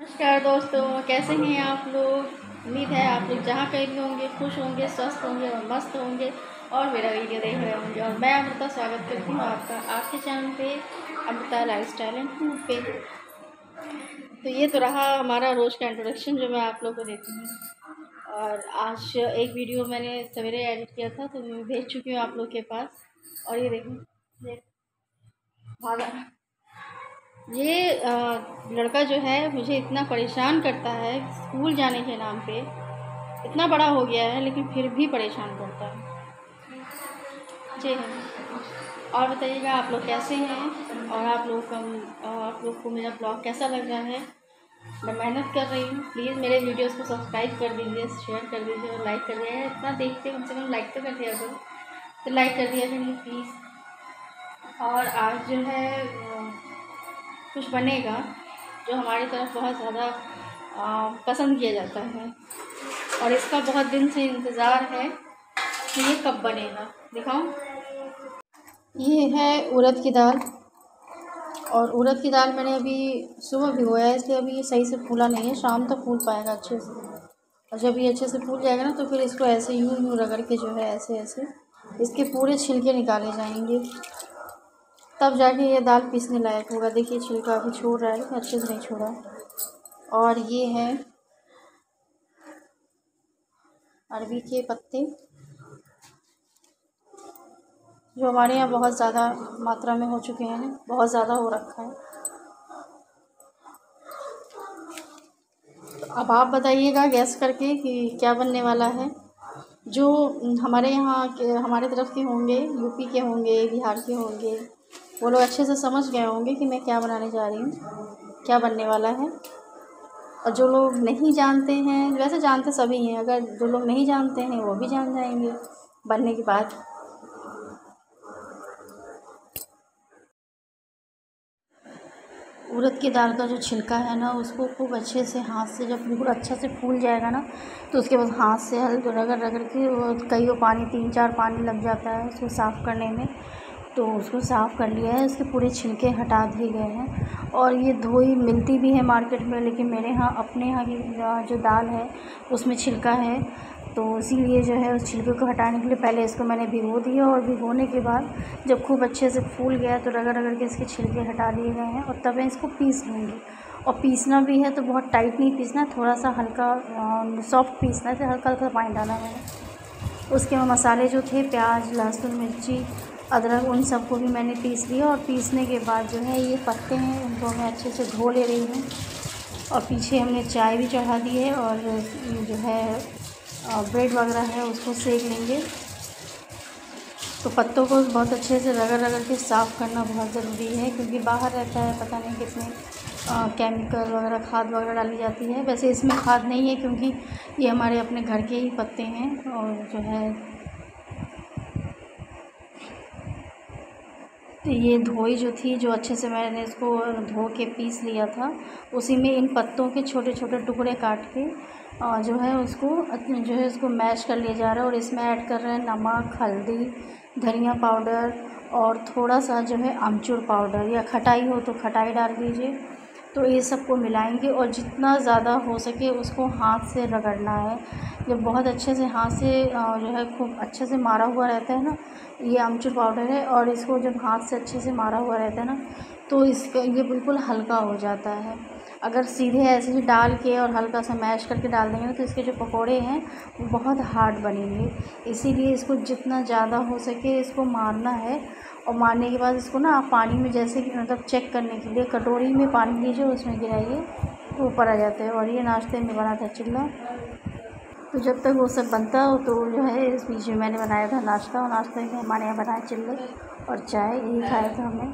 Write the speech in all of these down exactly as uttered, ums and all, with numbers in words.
नमस्कार दोस्तों, कैसे हैं आप लोग। उम्मीद है आप लोग जहाँ कहीं भी होंगे खुश होंगे, स्वस्थ होंगे और मस्त होंगे और मेरा वीडियो देख रहे होंगे। और मैं अमृता स्वागत करती हूँ आपका आपके चैनल पे, अमृता लाइफस्टाइल एंड फूड पे। तो ये तो रहा हमारा रोज़ का इंट्रोडक्शन जो मैं आप लोग को देती हूँ। और आज एक वीडियो मैंने सवेरे एडिट किया था तो मैं भेज चुकी हूँ आप लोग के पास। और ये देखो, ये भागा ये अ, लड़का जो है मुझे इतना परेशान करता है स्कूल जाने के नाम पे। इतना बड़ा हो गया है लेकिन फिर भी परेशान करता है। जी हाँ। और बताइएगा आप लोग कैसे हैं और आप लोग का आप लोग को मेरा ब्लॉग कैसा लग रहा है। मैं मेहनत कर रही हूँ, प्लीज़ मेरे वीडियोस को सब्सक्राइब कर दीजिए, शेयर कर दीजिए और लाइक कर दीजिए। इतना देखते कम से कम लाइक तो कर दिया करो, तो लाइक कर दिया करिए प्लीज़। और आज जो है कुछ बनेगा जो हमारी तरफ बहुत ज़्यादा पसंद किया जाता है और इसका बहुत दिन से इंतज़ार है कि ये कब बनेगा। दिखाऊं, ये है उड़द की दाल। और उड़द की दाल मैंने अभी सुबह भिगोया है, इसलिए अभी ये सही से फूला नहीं है, शाम तक फूल पाएगा अच्छे से। और जब ये अच्छे से फूल जाएगा ना तो फिर इसको ऐसे यूं यूं रगड़ के जो है ऐसे ऐसे इसके पूरे छिलके निकाले जाएंगे, तब जाके ये दाल पीसने लायक होगा। देखिए छिलका अभी छोड़ रहा है लेकिन अच्छे से नहीं छोड़ा। और ये है अरबी के पत्ते जो हमारे यहाँ बहुत ज़्यादा मात्रा में हो चुके हैं, बहुत ज़्यादा हो रखा है। तो अब आप बताइएगा गैस करके कि क्या बनने वाला है। जो हमारे यहाँ के हमारे तरफ के होंगे, यूपी के होंगे, बिहार के होंगे, वो लोग अच्छे से समझ गए होंगे कि मैं क्या बनाने जा रही हूँ, क्या बनने वाला है। और जो लोग नहीं जानते हैं, वैसे जानते सभी हैं, अगर जो लोग नहीं जानते हैं वो भी जान जाएंगे बनने के बाद। उड़द की दाल का जो छिलका है ना उसको खूब अच्छे से हाथ से, जब बिल्कुल अच्छा से फूल जाएगा ना तो उसके बाद हाथ से हल्के रगड़ रगड़ के, वो कई वो पानी तीन चार पानी लग जाता है उसको साफ़ करने में, तो उसको साफ़ कर लिया है, उसके पूरे छिलके हटा दिए गए हैं। और ये धोई मिलती भी है मार्केट में, लेकिन मेरे यहाँ अपने यहाँ की जो दाल है उसमें छिलका है, तो इसीलिए जो है उस छिलके को हटाने के लिए पहले इसको मैंने भिगो दिया। और भिगोने के बाद जब खूब अच्छे से फूल गया तो रगड़ रगड़ के इसके छिलके हटा लिए गए हैं। और तब मैं इसको पीस लूँगी। और पीसना भी है तो बहुत टाइट नहीं पीसना, थोड़ा सा हल्का सॉफ्ट पीसना है, तो हल्का हल्का पानी डाला मैंने। उसके में मसाले जो थे प्याज, लहसुन, मिर्ची, अदरक, उन सबको भी मैंने पीस लिया। और पीसने के बाद जो है ये पत्ते हैं उनको मैं अच्छे से धो ले रही हूँ। और पीछे हमने चाय भी चढ़ा दी है और जो है ब्रेड वगैरह है उसको सेक लेंगे। तो पत्तों को बहुत अच्छे से रगड़ रगड़ के साफ़ करना बहुत ज़रूरी है, क्योंकि बाहर रहता है पता नहीं कितने आ, केमिकल वगैरह, खाद वगैरह डाली जाती है। वैसे इसमें खाद नहीं है क्योंकि ये हमारे अपने घर के ही पत्ते हैं। और जो है तो ये धोई जो थी, जो अच्छे से मैंने इसको धो के पीस लिया था, उसी में इन पत्तों के छोटे छोटे टुकड़े काट के और जो है उसको जो है उसको मैश कर लिया जा रहा है। और इसमें ऐड कर रहे हैं नमक, हल्दी, धनिया पाउडर और थोड़ा सा जो है अमचूर पाउडर, या खटाई हो तो खटाई डाल दीजिए। तो ये सबको मिलाएंगे और जितना ज़्यादा हो सके उसको हाथ से रगड़ना है। जब बहुत अच्छे से हाथ से जो है खूब अच्छे से मारा हुआ रहता है ना, ये अमचूर पाउडर है, और इसको जब हाथ से अच्छे से मारा हुआ रहता है ना तो इसका ये बिल्कुल हल्का हो जाता है। अगर सीधे ऐसे ही डाल के और हल्का सा मैश करके डाल देंगे तो इसके जो पकोड़े हैं वो बहुत हार्ड बनेंगे। इसीलिए इसको जितना ज़्यादा हो सके इसको मारना है। और मारने के बाद इसको ना आप पानी में, जैसे कि मतलब चेक करने के लिए कटोरी में पानी लीजिए, उसमें गिराइए तो ऊपर आ जाता है। और ये नाश्ते में बना था चिल्ला। तो जब तक वो सब बनता हो तो जो है इस बीच में मैंने बनाया था नाश्ता, और नाश्ते में हमारे यहाँ बनाया चिल्ले और चाय, यही खाया था हमने।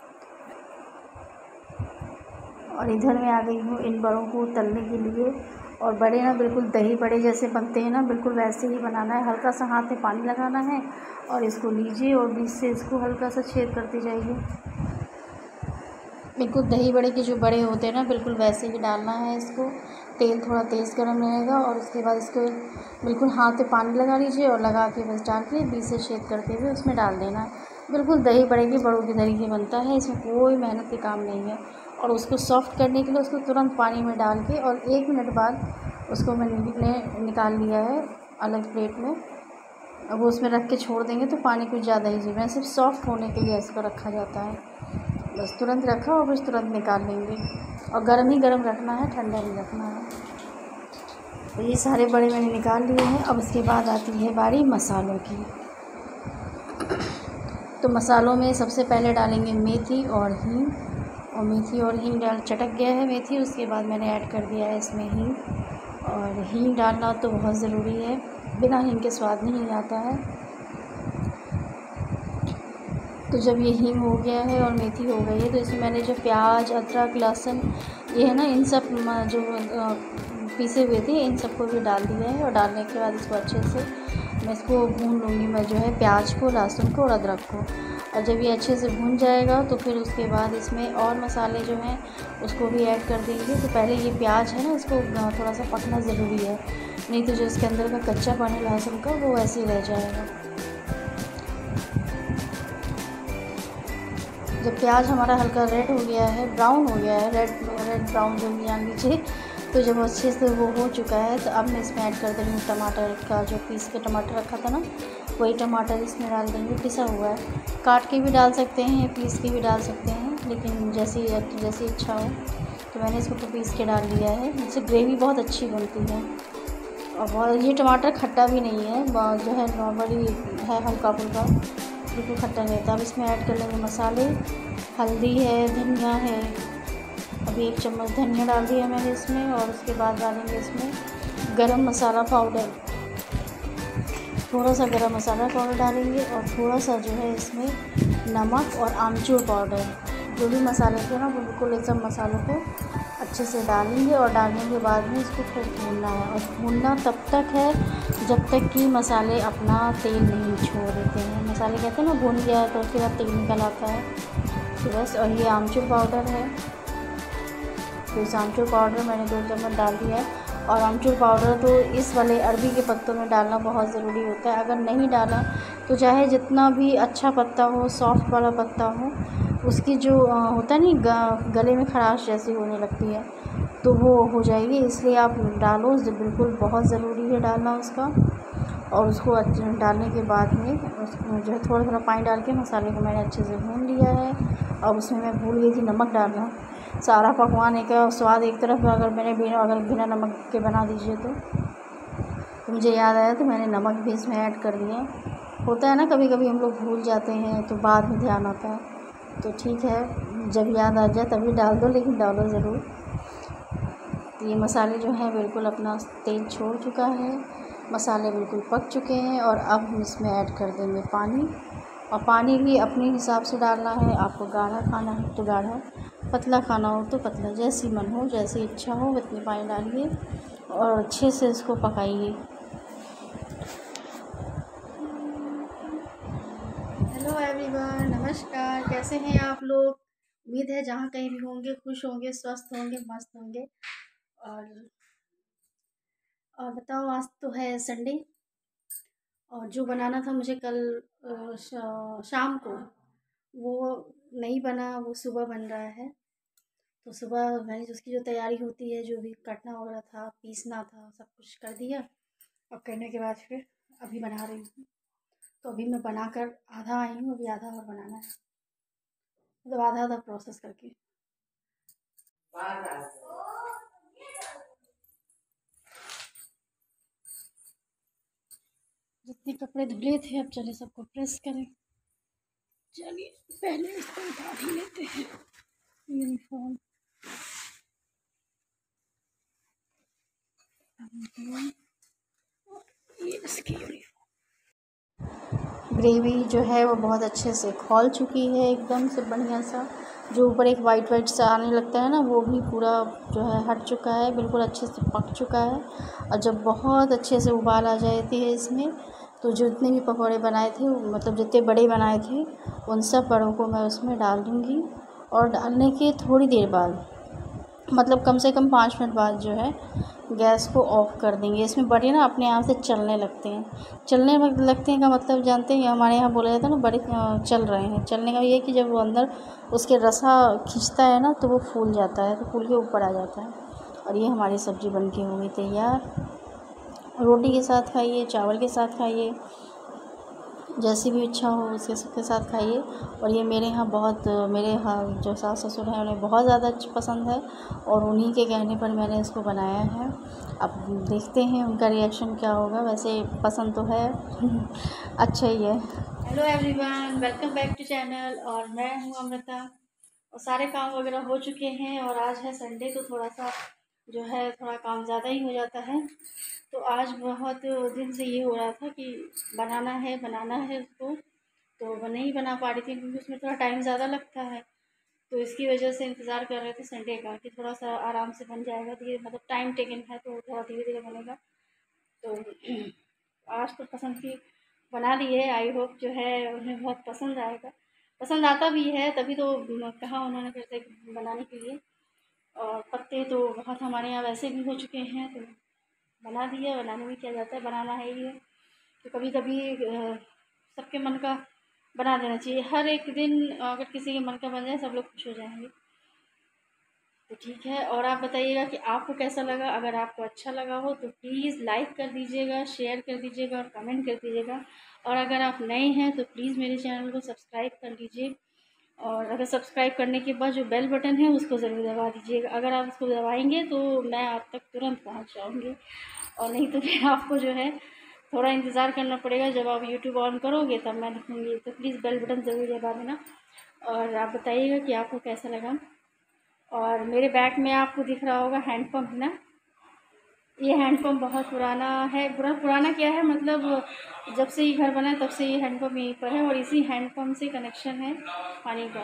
और इधर मैं आ गई हूँ इन बड़ों को तलने के लिए। और बड़े ना बिल्कुल दही बड़े जैसे बनते हैं ना, बिल्कुल वैसे ही बनाना है। हल्का सा हाथ में पानी लगाना है और इसको लीजिए और बीच से इसको हल्का सा छेद करते जाइए। बिल्कुल दही बड़े के जो बड़े होते हैं ना, बिल्कुल वैसे ही डालना है इसको। तेल थोड़ा तेज़ गर्म रहेगा और उसके बाद इसको बिल्कुल हाथ पे पानी लगा लीजिए और लगा के बस डाल के बीच से छेद करते हुए उसमें डाल देना। बिल्कुल दही बड़े के बड़ों के तरीके बनता है, इसमें कोई मेहनत के काम नहीं है। और उसको सॉफ़्ट करने के लिए उसको तुरंत पानी में डाल के और एक मिनट बाद उसको मैंने निकाल लिया है अलग प्लेट में। अब वो उसमें रख के छोड़ देंगे तो पानी कुछ ज़्यादा ही चाहिए, सिर्फ सॉफ़्ट होने के लिए इसको रखा जाता है। बस तुरंत रखा और बस तुरंत निकाल लेंगे, और गर्म ही गर्म रखना है, ठंडा नहीं रखना है। तो ये सारे बड़े मैंने निकाल लिए हैं। अब इसके बाद आती है बारी मसालों की। तो मसालों में सबसे पहले डालेंगे मेथी और हींग, और मेथी और हींग डाल चटक गया है मेथी, उसके बाद मैंने ऐड कर दिया है इसमें हींग। और हींग डालना तो बहुत ज़रूरी है, बिना हींग के स्वाद नहीं आता है। तो जब ये हींग हो गया है और मेथी हो गई है तो इसमें मैंने जो प्याज, अदरक, लहसुन ये है ना, इन सब जो पीसे हुए थे इन सबको भी डाल दिया है। और डालने के बाद इसको अच्छे से मैं इसको भून लूँगी, मैं जो है प्याज को, लहसुन को और अदरक को। और जब ये अच्छे से भून जाएगा तो फिर उसके बाद इसमें और मसाले जो हैं उसको भी ऐड कर देंगे। तो पहले ये प्याज है ना, इसको थोड़ा सा पकना ज़रूरी है, नहीं तो जो इसके अंदर का कच्चा पानी लहसुन का वो ऐसे ही रह जाएगा। जब प्याज हमारा हल्का रेड हो गया है, ब्राउन हो गया है, रेड रेड ब्राउन जो भी जान लीजिए, तो जब अच्छे से वो हो चुका है तो अब मैं इसमें ऐड कर दे रही हूँ टमाटर का, जो पीस के टमाटर रखा था ना वही टमाटर इसमें डाल देंगे, पिसा हुआ है। काट के भी डाल सकते हैं, पीस के भी डाल सकते हैं, लेकिन जैसी जैसी इच्छा हो। तो मैंने इसको तो पीस के डाल दिया है, इससे ग्रेवी बहुत अच्छी बनती है। और बहुत ये टमाटर खट्टा भी नहीं है, जो है नॉर्मली है, हल्का फुल्का, बिल्कुल खट्टा नहीं था। अब इसमें ऐड कर लेंगे मसाले, हल्दी है, धनिया है, अभी एक चम्मच धनिया डाल दिया मैंने इसमें। और उसके बाद डालेंगे इसमें गरम मसाला पाउडर, थोड़ा सा गरम मसाला पाउडर डालेंगे, और थोड़ा सा जो है इसमें नमक और आमचूर पाउडर, जो भी मसाले थे ना वो बिल्कुल इन सब मसालों को अच्छे से डालेंगे। और डालने के बाद में इसको खूब भूनना है, और भूनना तब तक है जब तक कि मसाले अपना तेल नहीं छोड़ देते हैं। मसाले कहते हैं ना भून गया है तो उसके बाद तेल निकल आता है, तो बस। और ये आमचूर पाउडर है, तो इस आमचूर पाउडर मैंने दो चम्मच डाल दिया है। और आमचूर पाउडर तो इस वाले अरबी के पत्तों में डालना बहुत ज़रूरी होता है, अगर नहीं डाला तो चाहे जितना भी अच्छा पत्ता हो, सॉफ्ट वाला पत्ता हो, उसकी जो होता है नहीं गले में खराश जैसी होने लगती है तो वो हो जाएगी। इसलिए आप डालो, बिल्कुल बहुत ज़रूरी है डालना उसका। और उसको डालने के बाद में उसको जो है थोड़ा थोड़ा पानी डाल के मसाले को मैंने अच्छे से भून लिया है। और उसमें मैं भूल गई थी नमक डालना। सारा पकवान एक स्वाद एक तरफ, अगर मैंने बिना अगर बिना नमक के बना दीजिए तो, तो मुझे याद आया तो मैंने नमक भी इसमें ऐड कर दिया। होता है ना कभी कभी हम लोग भूल जाते हैं तो बाद में ध्यान आता है, तो ठीक है जब याद आ जाए तभी डाल दो, लेकिन डालो ज़रूर। तो ये मसाले जो हैं बिल्कुल अपना तेल छोड़ चुका है, मसाले बिल्कुल पक चुके हैं। और अब हम इसमें ऐड कर देंगे पानी, और पानी भी अपने हिसाब से डालना है। आपको गाढ़ा खाना है तो गाढ़ा, पतला खाना हो तो पतला, जैसी मन हो जैसी इच्छा हो उतनी पानी डालिए और अच्छे से इसको पकाइए। हेलो एवरीवन, नमस्कार, कैसे हैं आप लोग? उम्मीद है जहाँ कहीं भी होंगे खुश होंगे, स्वस्थ होंगे, मस्त होंगे। और और बताओ, आज तो है संडे, और जो बनाना था मुझे कल शा, शाम को, वो नहीं बना, वो सुबह बन रहा है। तो सुबह मैंने उसकी जो तैयारी होती है, जो भी काटना वगैरह था, पीसना था, सब कुछ कर दिया। और करने के बाद फिर अभी बना रही हूँ। तो अभी मैं बनाकर आधा आई हूँ, अभी आधा और बनाना है, मतलब आधा आधा प्रोसेस करके। जितने कपड़े धुले थे अब चले सबको प्रेस करें। चलिए पहले इसको उठा ही लेते हैं, यूनिफॉर्म। ये इसकी यूनिफॉर्म ग्रेवी जो है वो बहुत अच्छे से खौल चुकी है, एकदम से बढ़िया सा। जो ऊपर एक वाइट वाइट सा आने लगता है ना, वो भी पूरा जो है हट चुका है, बिल्कुल अच्छे से पक चुका है। और जब बहुत अच्छे से उबाल आ जाती है इसमें, तो जितने भी पकौड़े बनाए थे, मतलब जितने बड़े बनाए थे, उन सब बड़ों को मैं उसमें डाल दूँगी। और डालने के थोड़ी देर बाद, मतलब कम से कम पाँच मिनट बाद जो है गैस को ऑफ कर देंगे। इसमें बड़े ना अपने आप से चलने लगते हैं। चलने लगते हैं का मतलब जानते हैं, हमारे यहाँ बोला जाता है ना, बड़े चल रहे हैं। चलने का ये है कि जब वो अंदर उसके रसा खींचता है ना तो वो फूल जाता है, तो फूल के ऊपर आ जाता है। और ये हमारी सब्ज़ी बन के हो गई तैयार। रोटी के साथ खाइए, चावल के साथ खाइए, जैसी भी इच्छा हो उसके सबके साथ खाइए। और ये मेरे यहाँ बहुत, मेरे यहाँ जो सास ससुर हैं उन्हें बहुत ज़्यादा पसंद है, और उन्हीं के कहने पर मैंने इसको बनाया है। अब देखते हैं उनका रिएक्शन क्या होगा। वैसे पसंद तो है अच्छा ही है। Hello everyone, welcome back to channel. और मैं हूँ अमृता। और सारे काम वगैरह हो चुके हैं, और आज है संडे, तो थोड़ा सा जो है थोड़ा काम ज़्यादा ही हो जाता है। तो आज बहुत दिन से ये हो रहा था कि बनाना है बनाना है उसको, तो नहीं बना पा रही थी क्योंकि उसमें थोड़ा टाइम ज़्यादा लगता है। तो इसकी वजह से इंतज़ार कर रहे थे संडे का कि थोड़ा सा आराम से बन जाएगा, धीरे मतलब टाइम टेकन है तो थोड़ा धीरे धीरे बनेगा। तो आज तो पसंद की बना ली है। आई होप जो है उन्हें बहुत पसंद आएगा, पसंद आता भी है, तभी तो कहा उन्होंने फिर से बनाने के लिए। और पत्ते तो बहुत हमारे यहाँ वैसे भी हो चुके हैं, तो बना दिया। बनाने में क्या जाता है, बनाना है ही है। तो कभी कभी सबके मन का बना देना चाहिए। हर एक दिन अगर किसी के मन का बन जाए सब लोग खुश हो जाएंगे। तो ठीक है। और आप बताइएगा कि आपको कैसा लगा। अगर आपको अच्छा लगा हो तो प्लीज़ लाइक कर दीजिएगा, शेयर कर दीजिएगा और कमेंट कर दीजिएगा। और अगर आप नए हैं तो प्लीज़ मेरे चैनल को सब्सक्राइब कर लीजिए। और अगर सब्सक्राइब करने के बाद जो बेल बटन है उसको ज़रूर दबा दीजिएगा। अगर आप उसको दबाएंगे तो मैं आप तक तुरंत पहुंच जाऊँगी, और नहीं तो फिर आपको जो है थोड़ा इंतज़ार करना पड़ेगा। जब आप यूट्यूब ऑन करोगे तब मैं दिखूँगी। तो प्लीज़ बेल बटन ज़रूर दबा देना। और आप बताइएगा कि आपको कैसा लगा। और मेरे बैक में आपको दिख रहा होगा हैंडपम्प ना, ये हैंडपम्प बहुत पुराना है। पूरा पुराना क्या है, मतलब जब से ये घर बना है तब से ये हैंडपम्प यहीं पर है, और इसी हैंडपम्प से कनेक्शन है पानी का।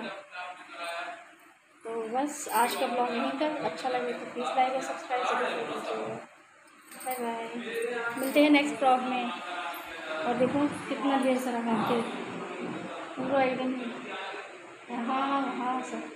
तो बस आज का ब्लॉग यहीं तक। अच्छा लगे तो प्लीज़ लाइक और सब्सक्राइब जरूर कर दीजिएगा। बाय बाय, मिलते हैं नेक्स्ट ब्लॉग में। और देखो कितना ढेर सारा भागते पूरा एकदम यहाँ वहाँ सब।